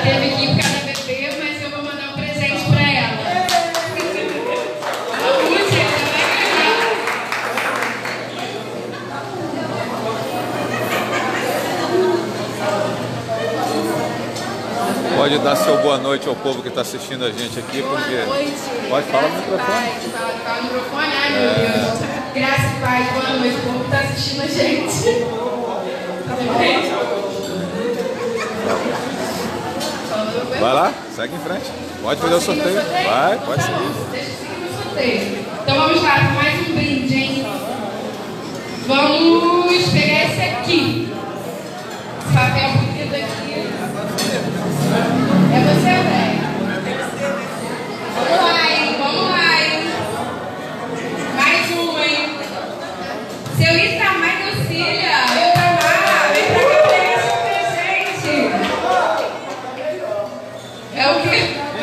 teve que ir por causa da bebê, mas eu vou mandar um presente pra ela. Pode dar seu boa noite ao povo que está assistindo a gente aqui, porque... Boa noite. Pode falar no microfone. Fala no microfone? Ai, meu Deus. Graças e paz, boa noite. O povo que está assistindo a gente. Vai lá, segue em frente. Pode fazer o sorteio. Vai, pode seguir. Deixa eu seguir meu sorteio. Então vamos lá, com mais um brinde, hein? Vamos pegar esse aqui. Esse papel bonito aqui. É você, velho? Vamos lá, hein? Vamos lá, hein? Mais um, hein? Seu Itamar Docília. Itamar, vem pra cá pegar esse presente. É o quê?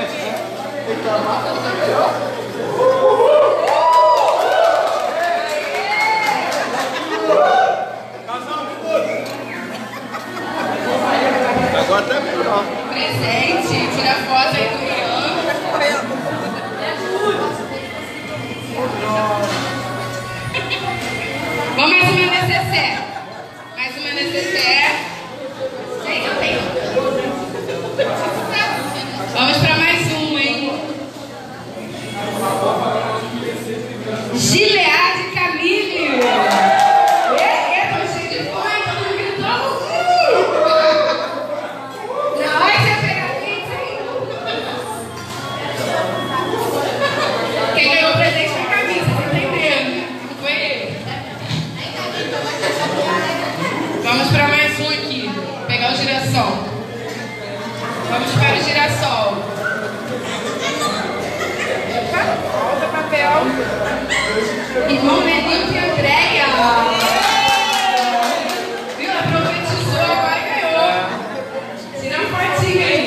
Agora tá melhor. Presente, tira foto aí do Ian. Vamos mais uma necessaire. Mais uma necessaire. Gente, eu tenho. Vamos para mais um, hein? Gilead Camille. Tô cheio de fome, todo mundo gritando. Na hora que você pegar a pizza, hein? Quem ganhou o presente foi a Camille, você tá entendendo? Não foi ele. Vamos para mais um aqui. Vou pegar o girassol. Vamos para o girassol. Opa, volta o papel. Irmão Meninho que entrega. Viu? Ela profetizou, agora ganhou. Tira uma fotinha aí.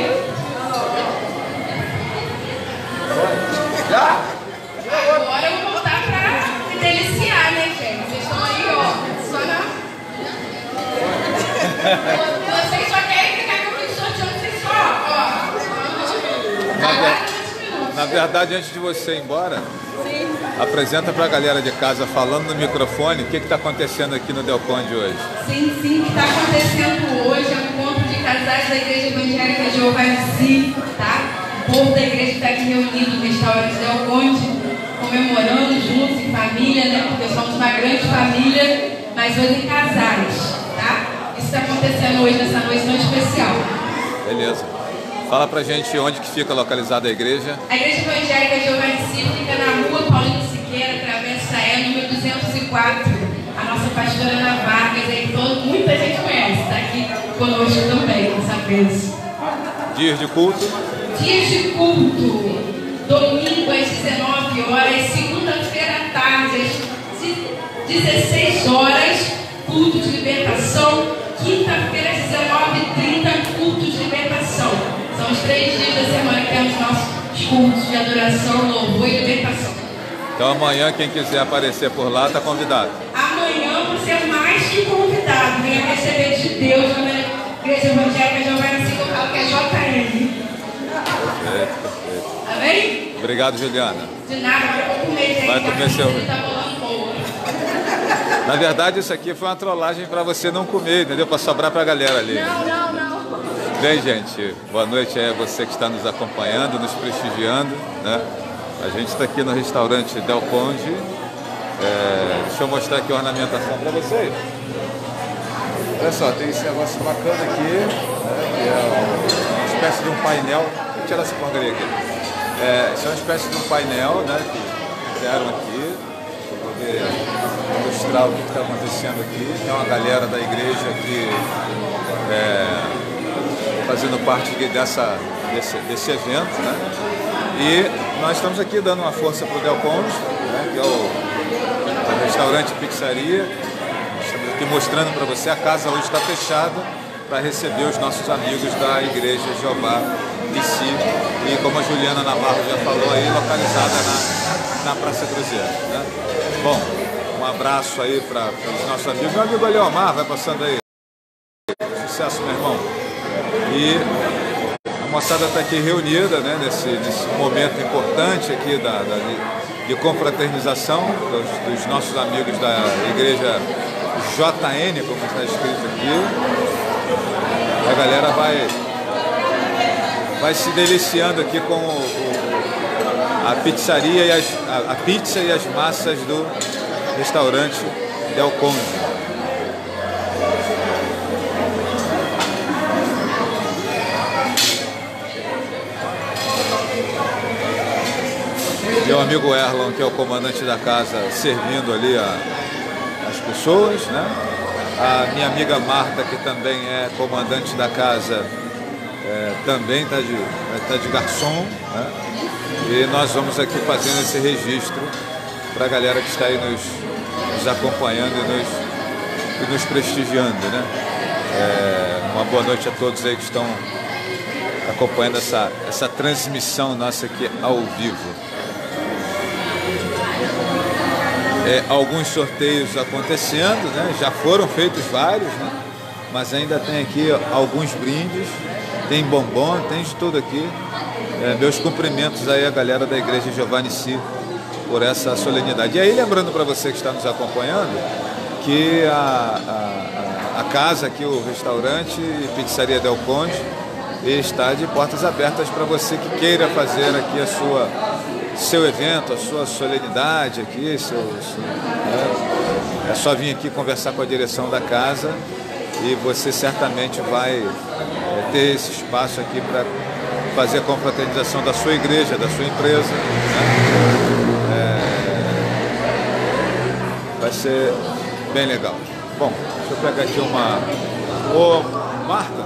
Agora eu vou voltar pra me deliciar, né, gente? Vocês estão aí, ó. Só na... Vocês só querem ficar com o sorteando, vocês só, ó. Na verdade, antes de você ir embora, apresenta pra galera de casa, falando no microfone, o que está acontecendo aqui no Del Conde hoje. Sim, o que está acontecendo hoje é um encontro de casais da Igreja Evangélica Jeová Nissi, tá? O povo da igreja está aqui reunido no restaurante Del Conde, comemorando juntos em família, né? Porque somos uma grande família, mas hoje em casais, tá? Isso está acontecendo hoje nessa noite tão especial. Beleza. Fala pra gente onde que fica localizada a igreja. A Igreja Evangélica Jeová Nissi fica na rua Paulinho Siqueira, Travessa E, número 204. A nossa pastora Ana Vargas, aí muita gente conhece, está aqui conosco também nessa vez. Dias de culto? Dias de culto, domingo às 19 horas, segunda-feira à tarde às 16 horas, culto de libertação, quinta-feira às 19h30, culto de libertação. São os 3 dias da semana que temos nossos cultos de adoração, louvor e libertação. Então amanhã, quem quiser aparecer por lá, está convidado. Amanhã você é mais que convidado. Venha receber de Deus na Igreja Evangélica Jeová Nissi, local que é JN. Perfeito. Amém? Obrigado, Juliana. De nada, agora eu vou comer, gente. Vai comer seu... Tá rolando boa. Na verdade, isso aqui foi uma trollagem para você não comer, entendeu? Para sobrar para a galera ali. Não. Bem, gente, boa noite a você que está nos acompanhando, nos prestigiando, né? A gente está aqui no restaurante Del Conde. Deixa eu mostrar aqui a ornamentação para vocês. Olha só, tem esse negócio bacana aqui, né, que é uma espécie de um painel. Vou tirar essa porcaria aqui. Isso é uma espécie de um painel, né, que fizeram aqui, para poder ilustrar o que está acontecendo aqui. Tem uma galera da igreja aqui fazendo parte desse evento, né? E nós estamos aqui dando uma força para o Del Conde, né, que é o restaurante e pizzaria. Estamos aqui mostrando para você, a casa hoje está fechada para receber os nossos amigos da Igreja Jeová Nissi. E como a Juliana Navarro já falou aí, localizada na Praça Cruzeiro, né? Bom, um abraço aí para os nossos amigos. Meu amigo Leomar vai passando aí. Sucesso, meu irmão. E moçada está aqui reunida, né, nesse momento importante aqui de confraternização dos nossos amigos da igreja JN, como está escrito aqui. A galera vai se deliciando aqui com a pizzaria e a pizza e as massas do restaurante Del Conde. Meu amigo Erlon, que é o comandante da casa, servindo ali as pessoas, né? A minha amiga Marta, que também é comandante da casa, também está de garçom, né? E nós vamos aqui fazendo esse registro para a galera que está aí nos acompanhando e nos prestigiando, né? Uma boa noite a todos aí que estão acompanhando essa transmissão nossa aqui ao vivo. Alguns sorteios acontecendo, né? Já foram feitos vários, né? Mas ainda tem aqui alguns brindes, tem bombom, tem de tudo aqui. Meus cumprimentos aí à galera da Igreja Giovanni Si por essa solenidade. E aí, lembrando para você que está nos acompanhando, que a casa aqui, o restaurante e pizzaria Del Conde, está de portas abertas para você que queira fazer aqui seu evento, a sua solenidade aqui, é só vir aqui conversar com a direção da casa e você certamente vai ter esse espaço aqui para fazer a confraternização da sua igreja, da sua empresa, né? Vai ser bem legal. Bom, deixa eu pegar aqui Ô, Marta.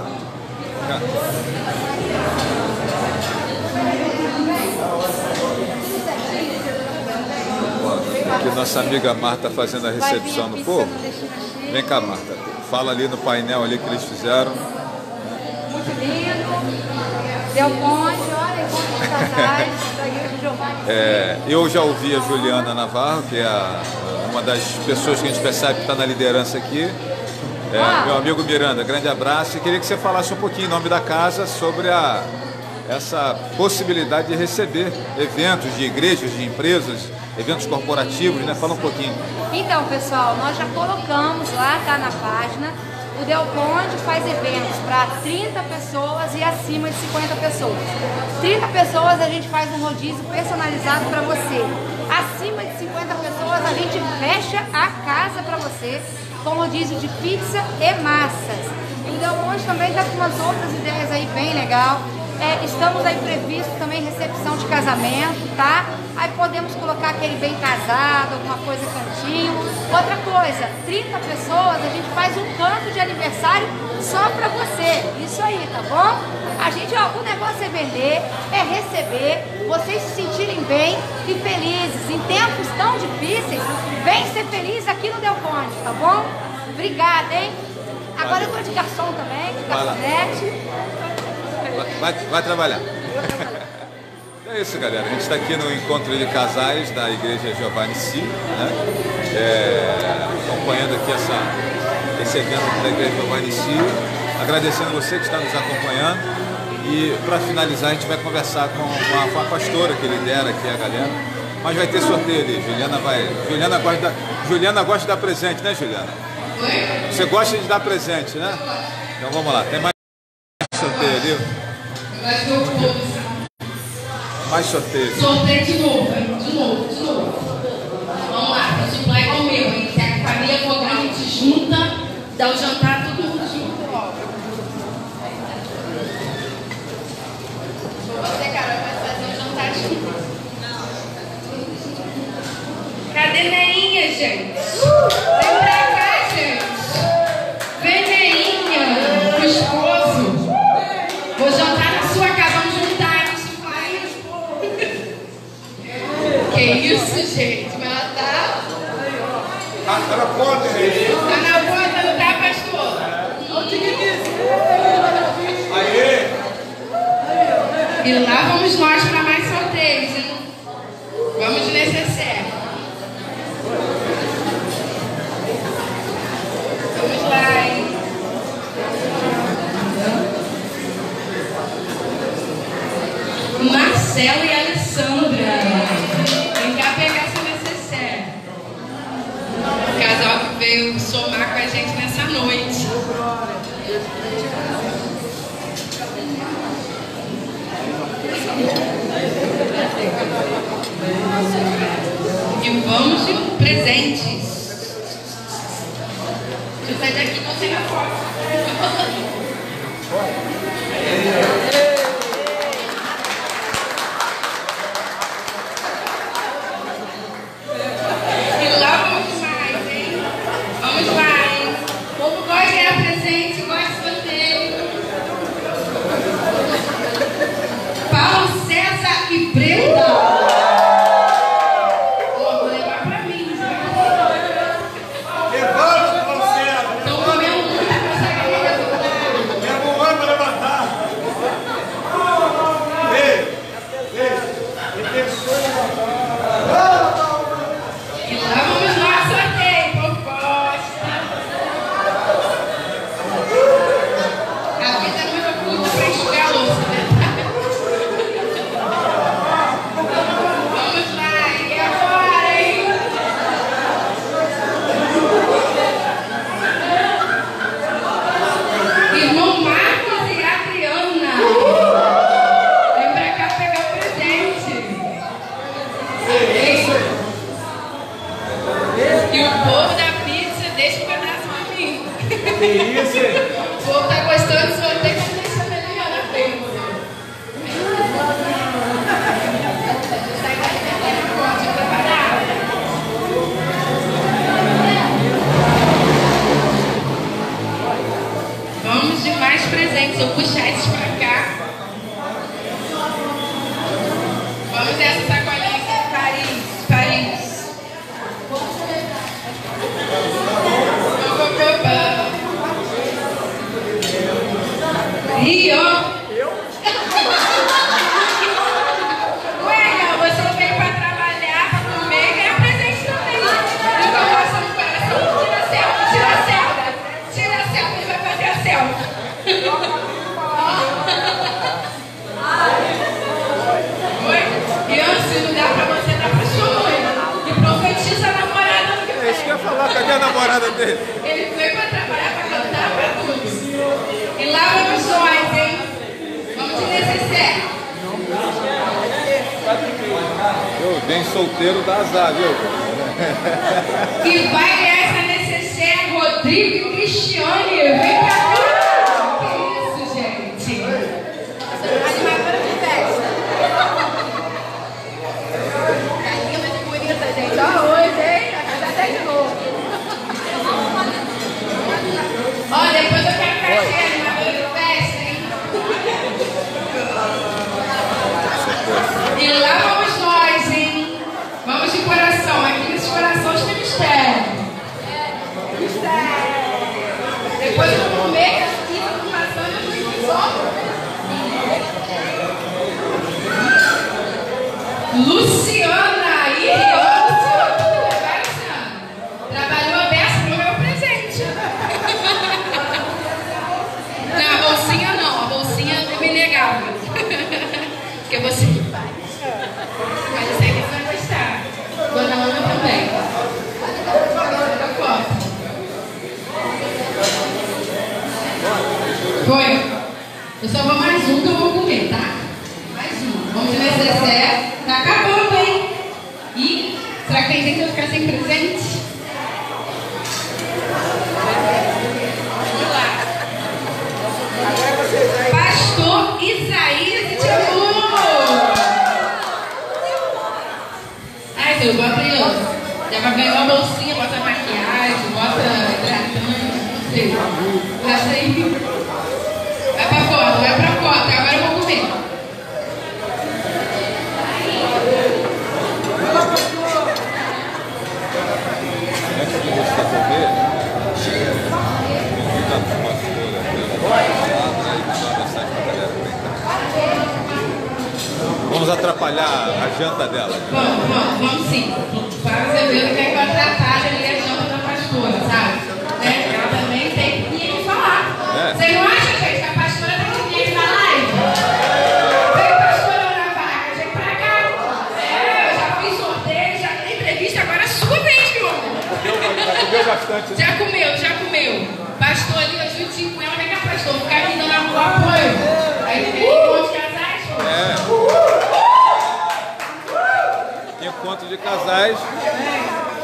Aqui nossa amiga Marta fazendo a recepção do povo. Vem cá, Marta. Fala ali no painel ali que eles fizeram. Muito lindo. Del Conde, olha, encontros casais da igreja Giovanni. Eu já ouvi a Juliana Navarro, que é uma das pessoas que a gente percebe que está na liderança aqui. Meu amigo Miranda, grande abraço. E queria que você falasse um pouquinho em nome da casa sobre essa possibilidade de receber eventos de igrejas, de empresas, eventos corporativos, né? Fala um pouquinho. Então, pessoal, nós já colocamos lá, tá na página, o Del Conde faz eventos para 30 pessoas e acima de 50 pessoas. 30 pessoas a gente faz um rodízio personalizado para você. Acima de 50 pessoas a gente fecha a casa para você com rodízio de pizza e massas. E o Del Conde também está com umas outras ideias aí bem legal. Estamos aí previsto também recepção de casamento, tá? Aí podemos colocar aquele bem casado, alguma coisa cantinho. Outra coisa, 30 pessoas, a gente faz um canto de aniversário só pra você. Isso aí, tá bom? A gente, o negócio é vender, é receber, vocês se sentirem bem e felizes. Em tempos tão difíceis, vem ser feliz aqui no Del Conde, tá bom? Obrigada, hein? Agora eu tô de garçom também, de garçonete. Vai trabalhar. É isso, galera. A gente está aqui no encontro de casais da Igreja Giovanni Si, né? Acompanhando aqui esse evento da Igreja Giovanni Si. Agradecendo você que está nos acompanhando. E para finalizar, a gente vai conversar com a pastora que lidera aqui a galera. Mas vai ter sorteio ali. Juliana gosta de dar presente, né, Juliana? Você gosta de dar presente, né? Então vamos lá. Tem mais sorteio ali. Mais sorteio. Sorteio de novo. Vamos lá, multiply comigo, hein? Se a família for grande, a gente junta, dá o jantar, todo mundo junto logo. Você, Carol, vai fazer o jantar junto. Cadê Neinha, gente? Vem pra cá, gente. Vem, Neinha, o esposo. Vou jantar na sua casa, vamos juntar, que isso, gente? Mas ela tá na porta, gente. Tá na porta, não tá, pastor? Aê! E lá vamos nós para mais sorteios, hein? Vamos de necessário. Vamos lá, hein? Marcelo e a Alessandra. Vem cá pegar seu necessaire. O casal que veio somar com a gente nessa noite. E vamos de presentes. Deixa eu sair daqui, não tem a foto. E lá vamos mais, hein? Vamos lá, hein? O povo gosta de ganhar presente, gosta de sorteio. Paulo César e Brenda. O povo tá gostando, só tem que deixar ele na frente. Pode preparar. Vamos de mais presentes. Eu vou puxar esses pra cá. Vamos dessa sacolinha aqui. Paris. Rio! Ué, você veio pra trabalhar, pra comer e ganhar presente também. De coração no coração, tira a selfie, ele vai fazer a selfie. Oi? E antes, não dá pra você dar pra sua mãe. E profetiza a namorada no que vem. É isso que eu ia falar, cadê a namorada dele? Ele veio pra trabalhar, pra cantar, pra tudo. E lá vamos nós, hein? Vamos de necessaire. Eu bem solteiro dá azar, viu? E vai ganhar essa necessaire, Rodrigo e Cristiane. Vem pra cá. Que isso, gente? Animadora de festa. Carinha muito bonita, gente. Ó, hoje, hein? Até de novo. Ó, depois eu quero cachê, animadora de festa, hein? E lá vamos nós, hein? Vamos de coração. Aqui nesses corações tem mistério. Mistério. Depois eu vou comer, aqui eu tô passando, eu tô aqui só. Luciana e Luciana. Vai, Luciana. Trabalhou a beça pro meu presente. Não, a bolsinha não. A bolsinha eu me negava. Porque você que faz. Mas eu sei que você vai gostar. Dona Ana também. Foi. Eu só vou mais um que eu vou comer, tá? Mais um. Vamos de necessaire. Tá acabando, hein? E será que tem gente que vai ficar sem presente? Vamos lá. Pastor Isaías e Tiago. Ai, Deus, bota aí, ó. Já vai ganhar uma bolsinha, bota maquiagem, bota hidratante, não sei. Bota aí. Vai pra foto. Agora eu vou comer. Antes de você comer, fica com uma palavra e mandar mensagem pra galera bem. Vamos atrapalhar a janta dela. Vamos sim. Para você ver o que é que eu atrapalho ali a janta da pastora, sabe? Né? Ela também tem que vir aqui falar. Você não acha, gente, que a pastora tem que vir aqui na live? Vem, pastora Ana Vargas, vem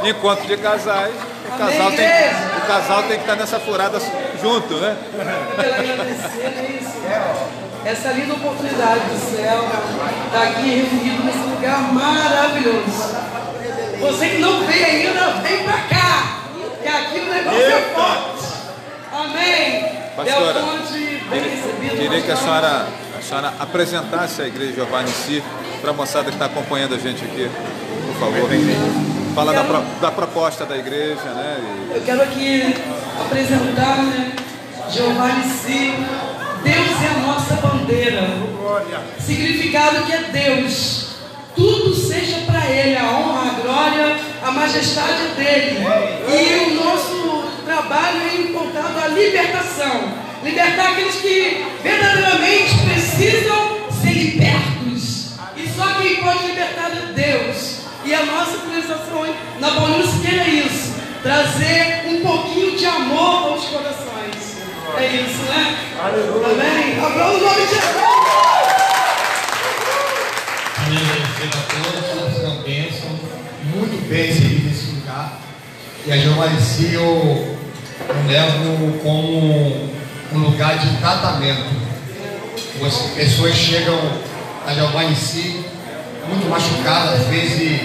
encontro de casais, o casal tem que estar nessa furada junto, né? Eu quero agradecer, né, isso. Essa linda oportunidade do céu, estar aqui reunido nesse lugar maravilhoso. Você que não veio ainda, vem pra cá, que aqui o negócio é forte. Amém. Pastora, bem recebido. queria que a senhora apresentasse a Igreja Jeová Nissi para a moçada que está acompanhando a gente aqui, por favor. Fala da proposta da igreja, né? Eu quero aqui apresentar, né, Jeová Nissi. Deus é a nossa bandeira. Significado que é Deus. Tudo seja para Ele, a honra, a glória, a majestade dele. E o nosso trabalho é encontrado a libertação. Libertar aqueles que verdadeiramente precisam ser libertos. E só quem pode libertar é Deus. E a nossa priorização na Paulina Siqueira é isso. Trazer um pouquinho de amor aos corações. É isso, né? Amém? Aplauda o nome de Jesus! Agradecer a todos, uma bênção, muito bem servido nesse lugar. E a Jeová Nissi eu levo como um lugar de tratamento. As pessoas chegam a Jeová Nissi muito machucadas, às vezes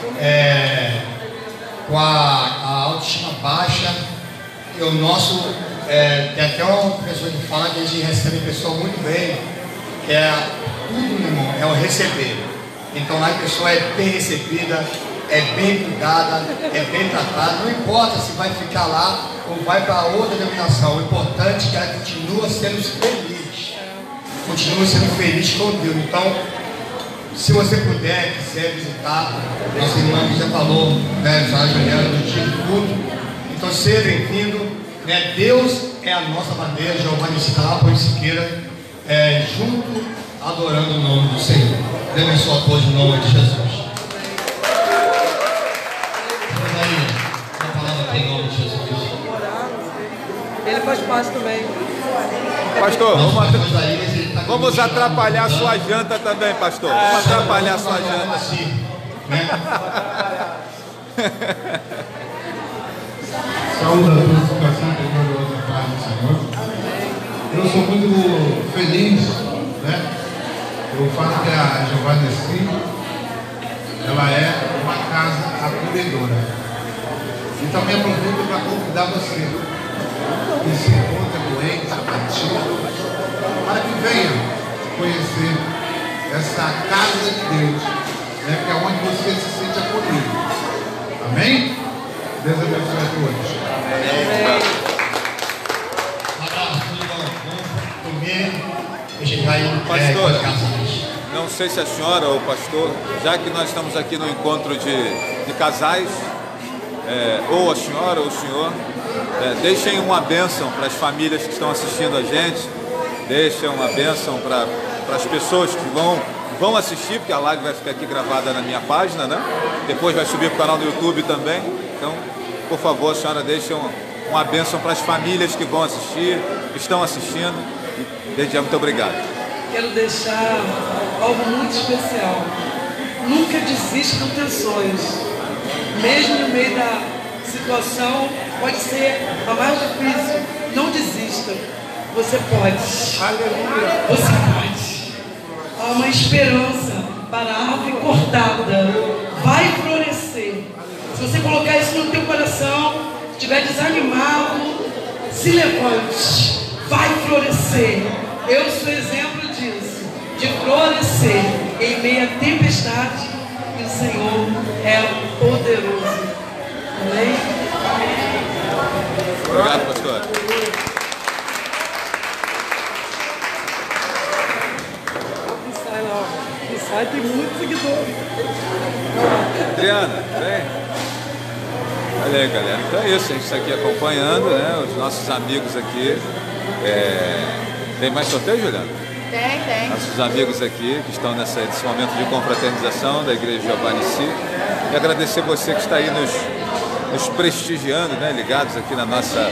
com a autoestima baixa. E o nosso, tem até uma pessoa que fala que a gente recebe a pessoa muito bem, que é tudo, meu irmão, é o receber. Então lá a pessoa é bem recebida, é bem cuidada, é bem tratada. Não importa se vai ficar lá ou vai para outra denominação, o importante é que ela continua sendo feliz. Continua sendo feliz com Deus. Então, se você puder, quiser visitar, nossa irmã que já falou, né, a Juliana, no dia de culto. Então, seja bem-vindo, né? Deus é a nossa bandeira, Jeová Nissi está lá por Siqueira, junto, adorando o nome do Senhor. Deus abençoe a todos em nome de Jesus. Vamos aí, uma palavra aqui em nome de Jesus. Ele faz parte também. Pastor, vamos atrapalhar a sua janta também, pastor. Vamos atrapalhar a sua janta. Saúde a todos que passam por gloriosa paz do Senhor. Eu sou muito feliz, né? Eu falo que a Jeová Nissi, ela é uma casa acolhedora. E também aproveito para convidar você que se encontra doente, abatido, para que venha conhecer essa casa de Deus, né? Que é onde você se sente acolhido. Amém? Deus abençoe a todos. Um abraço, tudo bom? Vamos comer. Deixa eu ir Pastor, não sei se a senhora ou o pastor, já que nós estamos aqui no encontro de casais, ou a senhora ou o senhor, deixem uma bênção para as famílias que estão assistindo a gente, deixem uma bênção para as pessoas que vão assistir, porque a live vai ficar aqui gravada na minha página, né? Depois vai subir para o canal do YouTube também. Então, por favor, a senhora deixe uma bênção para as famílias que vão assistir, que estão assistindo. E desde já, muito obrigado. Quero deixar algo muito especial. Nunca desista dos teus sonhos. Mesmo no meio da situação, pode ser a mais difícil. Não desista. Você pode. Aleluia. Você pode. Há uma esperança para a árvore cortada. Vai florescer. Se você colocar isso no teu coração, estiver desanimado, se levante. Vai florescer. Eu sou exemplo disso, de florescer em meio à tempestade, e o Senhor é poderoso. Amém? Obrigado, pastor. Não sai, tem muitos seguidores. Adriana, vem. Olha aí, galera. Então é isso, a gente está aqui acompanhando, né? Os nossos amigos aqui. Tem mais sorteio, Juliana? Tem. Nossos amigos aqui que estão nesse momento de confraternização da Igreja Jeová Nissi. E agradecer você que está aí nos prestigiando, né? Ligados aqui na nossa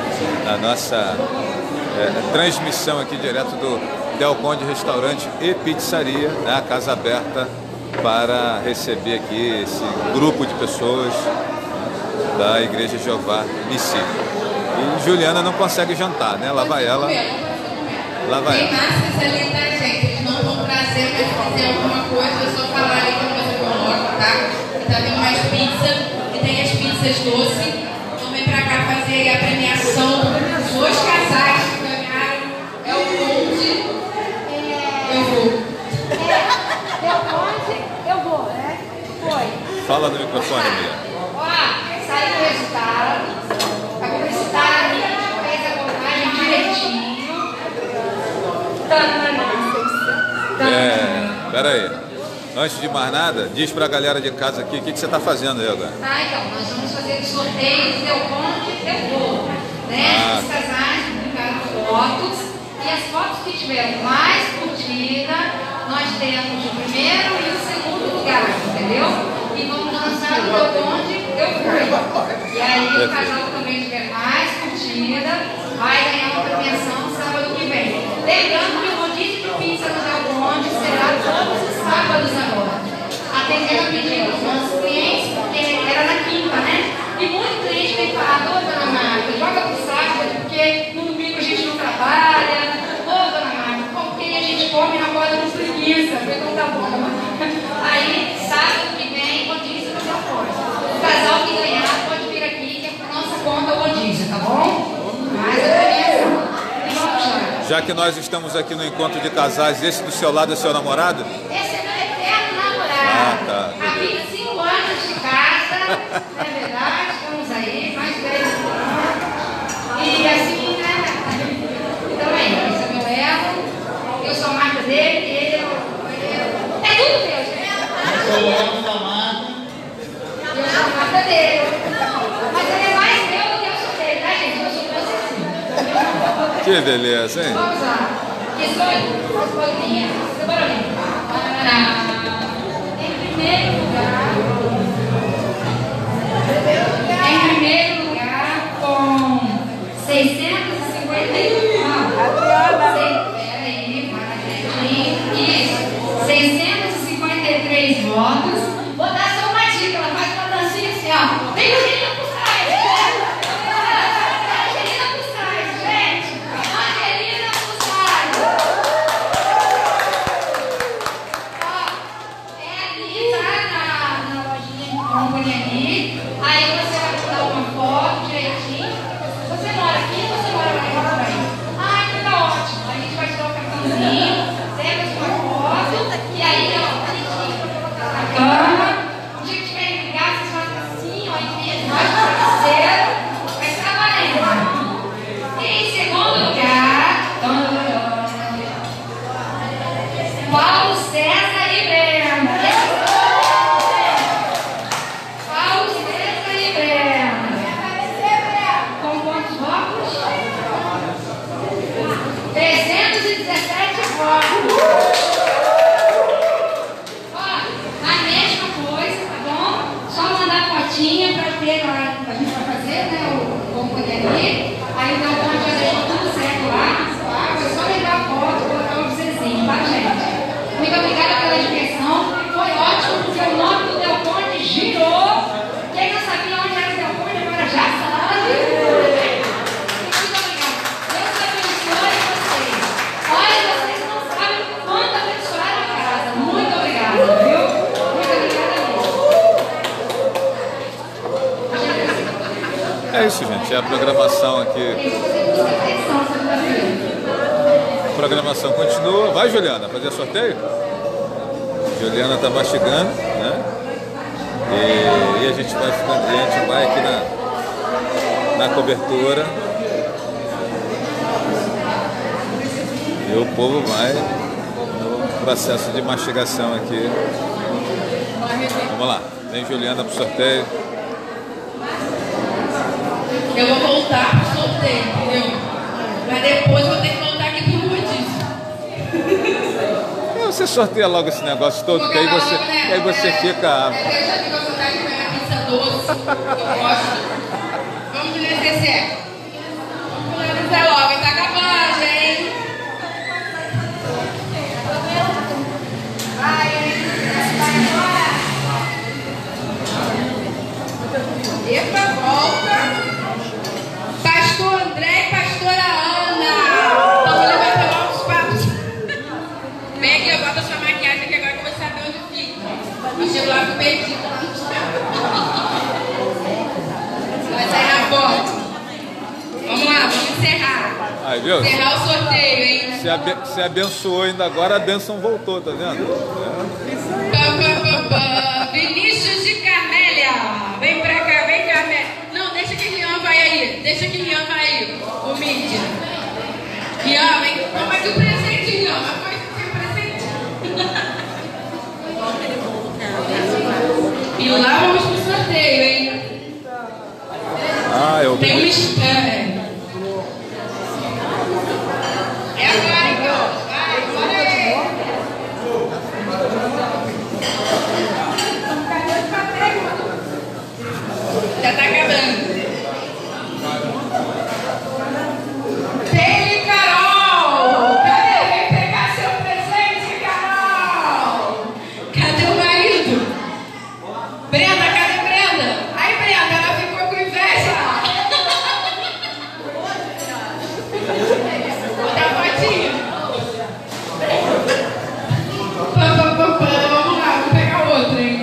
transmissão aqui direto do Del Conde Restaurante e Pizzaria, né? A casa aberta para receber aqui esse grupo de pessoas da Igreja Jeová Nissi. E Juliana não consegue jantar, né? Lá vai ela. Lá vai Tem ela. massas ali, tá, gente? Eles não vão trazer, mas se quiser alguma coisa, é só falar ali que eu coloco, tá? E tá tem mais pizza, e tem as pizzas doces. Então vem pra cá fazer a premiação. Os dois casais que ganharam é o Conde. Eu vou. Eu vou, né? Foi. Fala no microfone, Mia. Ó, saiu o resultado. A publicidade fez a contagem direitinho. Pera aí. Antes de mais nada, diz pra galera de casa aqui o que você tá fazendo aí agora. Então, nós vamos fazer o sorteio do Deu Conde, eu vou. Né? Os casais publicaram fotos. E as fotos que tiveram mais curtida, nós temos o primeiro e o segundo lugar, entendeu? E vamos lançar o Deu Conde, eu fui. E aí o casal que também tiver mais curtida vai ganhar uma premiação sábado que vem. Lembrando que o rodízio de pizza no Deu Conde será todos os sábados agora. Atendendo a pedido dos nossos clientes, porque era na quinta, né? E muito cliente vem falar, ô dona Marta, joga pro sábado, porque no domingo a gente não trabalha. Ô dona Marta, porque a gente come na borda com preguiça, porque não tá bom. Aí, sábado que vem, rodízio no Deu Conde. O casal que ganhar pode vir aqui, que é por nossa conta o rodízio, tá bom? Mais a premiação. E vamos lá. Já que nós estamos aqui no encontro de casais, esse do seu lado é seu namorado? Esse é meu eterno namorado. Ah, tá. Há 25 anos de casa, não é verdade? Estamos aí, mais 10 anos. E assim, né? Então é isso, esse é meu elo. Eu sou a marca dele, ele é o... É tudo meu, gente. Eu sou o elo da Marta. Eu sou a marca dele. Mas ele é mais meu do que eu sou dele, tá, gente? Eu sou possessiva. Que beleza, hein? Vamos lá. Que sou eu? Faz bolinha. Seu barulhinho. Em primeiro lugar, com 653 votos. Vou dar só uma dica, ela faz uma dancinha assim, ó. Vem Angelina por trás, Angelina por trás, gente. Angelina por trás. Ó, é ali, tá? Na lojinha de company ali. Aí você vai tirar uma foto direitinho. Você mora aqui ou você mora lá também? Ah, então tá ótimo. A gente vai tirar o cartãozinho, pega sua foto e aí, ó, bonitinho pra colocar na cama. O dia que tiver em ligar, vocês fazem assim, ó, envia debaixo do travesseiro. Vai estar valendo. E em segundo lugar, Paulo César e Breno. Paulo César e Breno. Com quantos votos? 317 votos. Ó, a mesma coisa, tá bom? Só mandar fotinha pra ter lá, a gente vai fazer, né, o companhia ali. Aí o Deu Conde já deixou tudo certo lá. Tá? Foi só levar a foto e colocar um vizinho, tá, gente? Muito obrigada pela diversão. Foi ótimo, porque o nome do Deu Conde girou. Quem não sabia onde era o Deu Conde, agora já sabe. Muito obrigada. Deus abençoe vocês. Olha, vocês não sabem quanto abençoaram a casa. Muito obrigada, viu? Muito obrigada mesmo. É isso, gente. É a programação aqui. Eu vou fazer música atenção segunda-feira. A programação continua. Vai, Juliana, fazer sorteio? Juliana tá mastigando, né? E a gente vai ficando, a gente vai aqui na cobertura. E o povo vai no processo de mastigação aqui. Vamos lá. Vem Juliana pro sorteio. Eu vou voltar pro sorteio, entendeu? Mas depois eu vou ter que voltar aqui pro rodízio. Você sorteia logo esse negócio todo, que aí você fica. Eu já vi que eu sou aqui com a minha pizza doce, eu gosto. Vamos de necessaire. Vamos lá logo, tá acabando, gente. Epa, bota sua maquiagem que agora que eu vou saber onde fica. Eu chego lá com perdido lá no chão. Vai sair na foto. Vamos lá, vamos encerrar. Aí, viu? Encerrar o sorteio, hein? Se abençoou ainda agora, a bênção voltou, tá vendo? Vinícius de Carmélia. Vem pra cá, vem Carmélia. Não, deixa que Rian vai aí. Deixa que Rian vai aí. O mídia. Rian, vem. Toma aqui o presente, Rian. Uma coisa sem presente. E lá vamos pro sorteio, hein? Ah, eu Tem um espera. É agora, então. Vai, bora aí. Já tá acabando. Tem Carol! Cadê? Vem pegar seu presente, Carol! Cadê o marido? Brenda, cadê Brenda? Aí, Brenda, ela ficou com inveja. Bota a fotinha. Vamos lá, vou pegar outra, hein?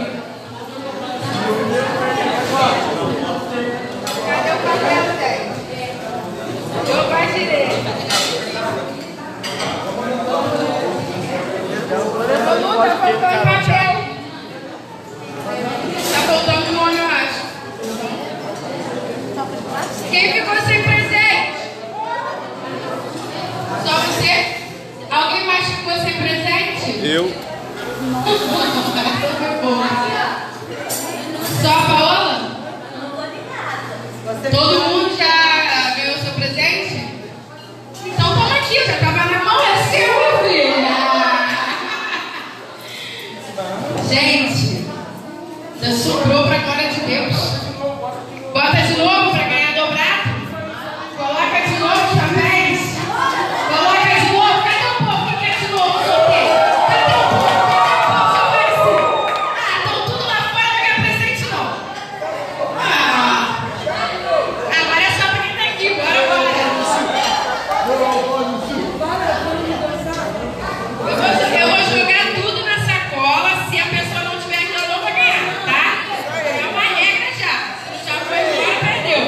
Cadê o papel, Zé? Eu vai direito. Tá faltando papel. Tá faltando o nome, eu acho. Quem ficou sem presente? Só você? Alguém mais ficou sem presente? Eu. Só a Paola? Todo mundo já ganhou seu presente? Então toma aqui, já tava na mão, é seu, meu filho. Gente, já sobrou pra glória de Deus. Bota de novo pra ganhar dobrado. Coloca de novo os papéis. Coloca de novo. Cadê o povo que quer de novo o sorteio? Cadê o povo? Ah, estão tudo lá fora, não quer presente não. Agora é só pra quem tá aqui, bora. Eu vou jogar tudo na sacola. Se a pessoa não tiver aqui, eu não vou ganhar, tá? É uma regra já. Se já foi embora, perdeu.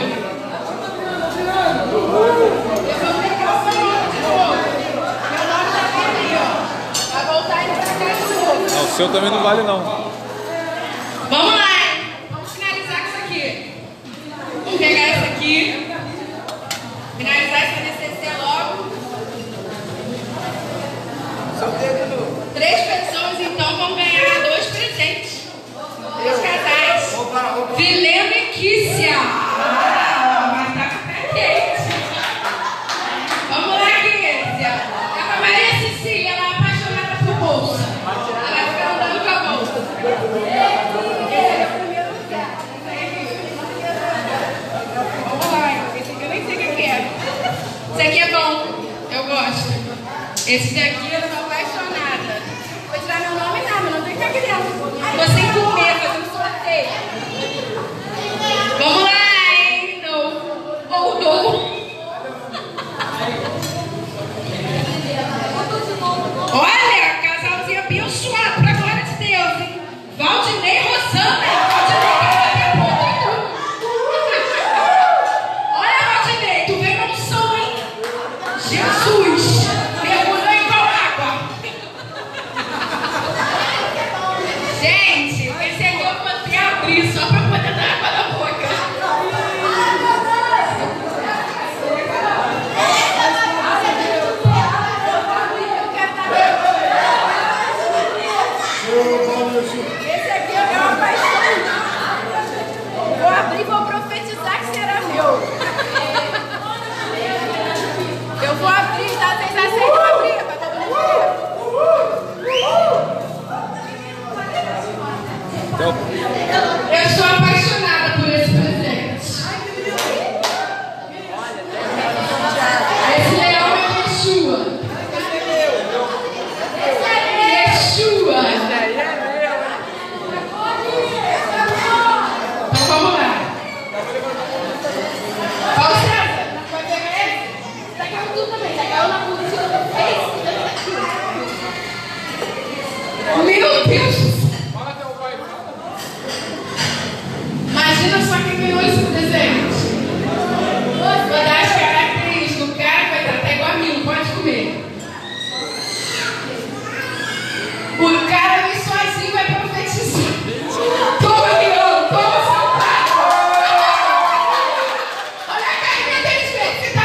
Eu vou pegar o seu nome de novo. Meu nome já tá ali, ó. Vai voltar e pra cá de novo. Não, o seu também não vale, não. Vamos lá, hein? Vamos finalizar com isso aqui. Vamos pegar isso aqui. Finalizar essa DCC logo. 3 pessoas, então, vão ganhar 2 presentes. 2 casais. Vilena e Kícia. Mas tá com pé quente. Vamos lá, Kícia. É com a Maria Cecília, ela é apaixonada por bolsa. Ela vai ficar andando com a bolsa. Vamos lá, esse aqui eu nem sei o que é. Esse aqui é bom, eu gosto. Esse daqui eu tô apaixonada. Vou tirar meu nome não, mas não tem que abrir. Tô sem comer, fazendo sorteio. Vamos lá, hein? Não. Ou não. Olha, casalzinho abençoado, pra glória de Deus, hein? Valdinei e Rosana. Valdinei, que vai ter Olha, Valdinei, tu vem com som, hein? Jesus! Mergulhou em qual água? Gente, esse aqui eu vou ter que abrir só pra poder dar água na boca. Esse aqui é uma paixão. Vou abrir e vou profetizar que será meu. Eu vou abrir, tá? Vocês aceitam abrir? Pra todo mundo ver. Eu sou apaixonada por esse presente. Esse leão é Yeshua. Yeshua. Deus do céu! Imagina só quem ganhou esse presente. Vou dar as características. O cara vai tratar igual a mim, não pode comer. O cara vem sozinho, vai profetizar. Toma, Leão, toma, seu pai. Olha a carinha deles, você tá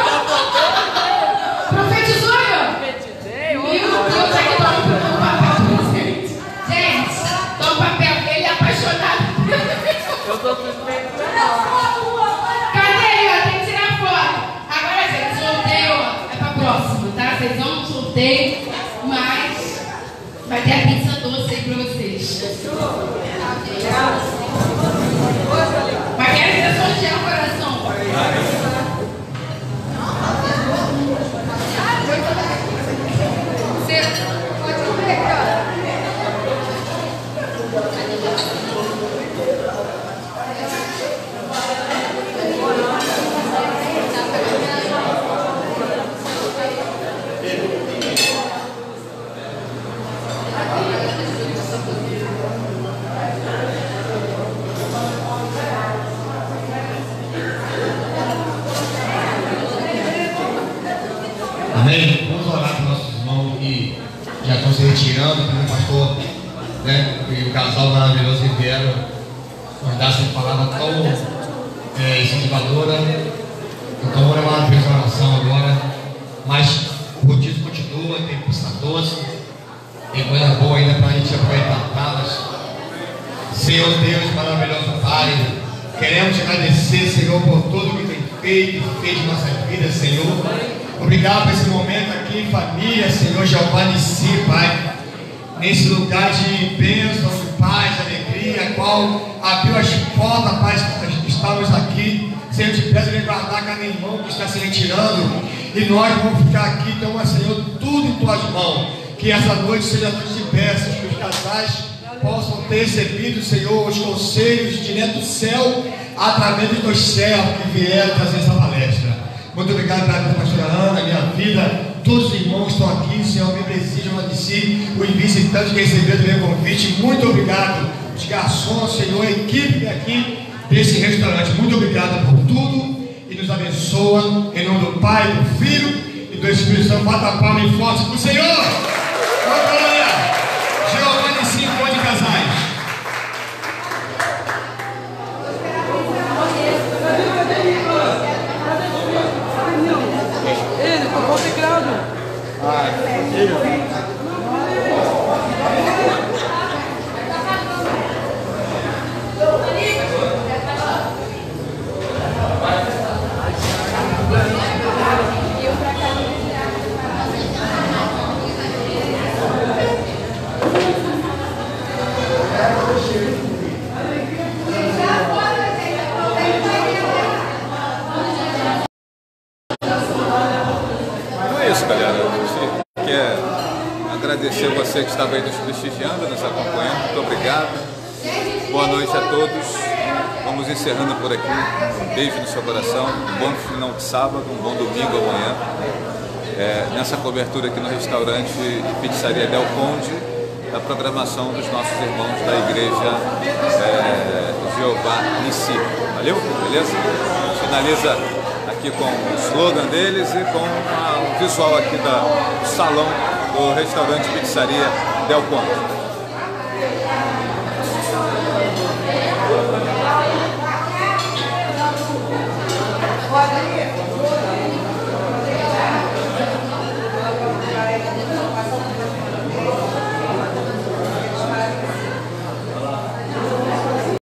de profetizou, Leão? Meu Deus, aqui toma papel pra gente. Gente, toma papel, ele é apaixonado. Eu tô suspeito. Cadê ele, ó? Tem que tirar foto. Agora, gente, sorteio, ó, é pra próximo, tá? Vocês vão no sorteio, mas vai ter a pizza doce aí pra vocês. Mas quero que você sortear o coração. Você pode comer, cara. Amém? Vamos orar para os nossos irmãos que já estão se retirando, como o pastor, né, e o casal maravilhoso que vieram nos dar essa palavra tão incentivadora. Então vamos levar uma vez a oração agora, mas o rodízio continua, tem pista doce, tem coisa boa ainda para a gente aproveitar. Senhor Deus maravilhoso Pai, queremos te agradecer, Senhor, por tudo que tem feito e fez em nossas vidas, Senhor. Obrigado por esse momento aqui em família, Senhor Jeová Nissi, Pai. Nesse lugar de bênção, de paz, de alegria, a qual abriu as portas, Pai, estamos aqui. Senhor, te peço de guardar cada irmão que está se retirando. E nós vamos ficar aqui, então, Senhor, tudo em tuas mãos. Que essa noite seja noite de bênçãos, que os casais possam ter recebido, Senhor, os conselhos direto do céu, através dos teus servos que vieram trazer essa palestra. Muito obrigado pela minha pastora Ana, minha vida, todos os irmãos que estão aqui, Senhor, me presidam de si, os visitantes que receberam o meu convite, muito obrigado, os garçons, Senhor, a equipe aqui desse restaurante, muito obrigado por tudo e nos abençoa, em nome do Pai, do Filho e do Espírito Santo. Bata a palma e força para o Senhor. Glória! Jeová Nissi, de casais. Ele tocou o teclado. Agradecer você que estava aí nos prestigiando, nos acompanhando. Muito obrigado. Boa noite a todos. Vamos encerrando por aqui. Um beijo no seu coração. Um bom final de sábado, um bom domingo amanhã. Nessa cobertura aqui no restaurante Pizzaria Del Conde, da programação dos nossos irmãos da Igreja Jeová Nissi. Valeu? Beleza? Finaliza aqui com o slogan deles e com o visual aqui do salão do restaurante Pizzaria Del Conde.